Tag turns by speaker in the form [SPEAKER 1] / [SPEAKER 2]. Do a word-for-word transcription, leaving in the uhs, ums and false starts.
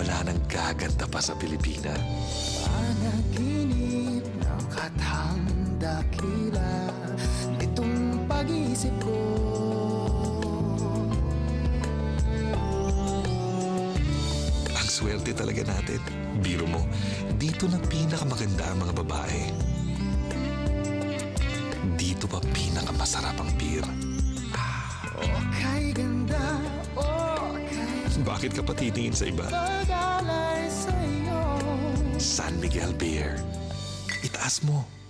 [SPEAKER 1] wala nang gaganda pa sa Pilipinas.
[SPEAKER 2] Panaginip ng kathang dakila nitong pag-iisip ko.
[SPEAKER 1] Ang swerte talaga natin. Biro mo, dito na pinakamaganda ang mga babae. Dito pa pinakamasarap ang beer.
[SPEAKER 2] Okay, ganda, okay.
[SPEAKER 1] Bakit ka pa titingin sa iba?
[SPEAKER 2] Pag-alay sa'yo.
[SPEAKER 1] San Miguel Beer. Itaas mo.